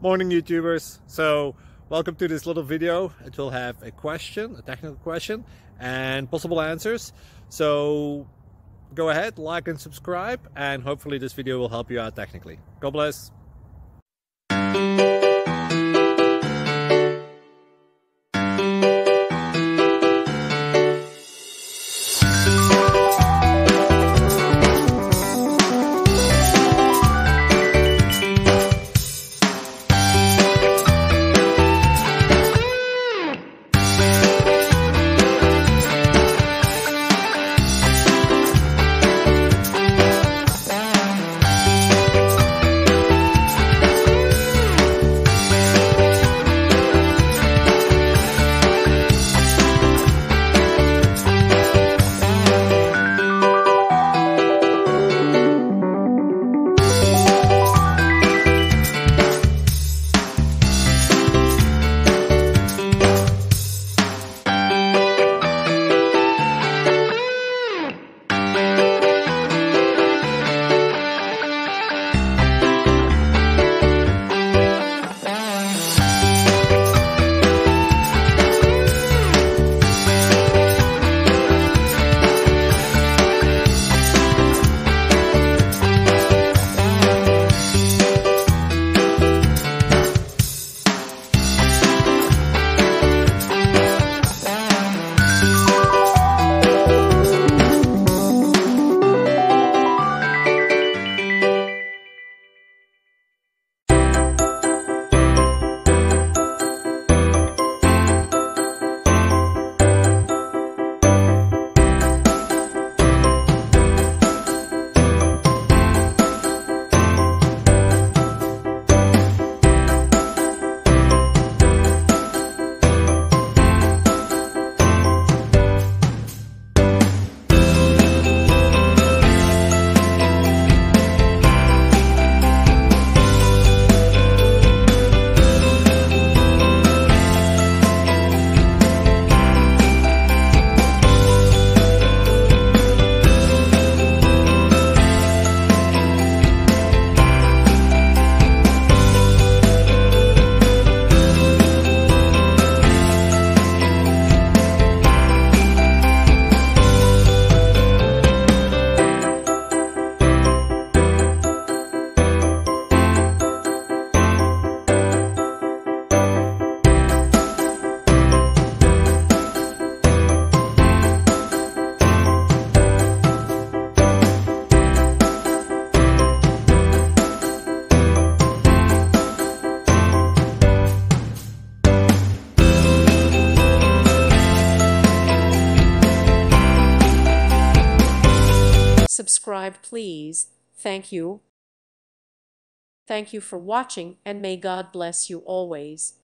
Morning YouTubers. So welcome to this little video. It will have a question, a technical question, and possible answers. So go ahead, like and subscribe, and hopefully this video will help you out technically. God bless. Subscribe, please. Thank you. Thank you for watching, and may God bless you always.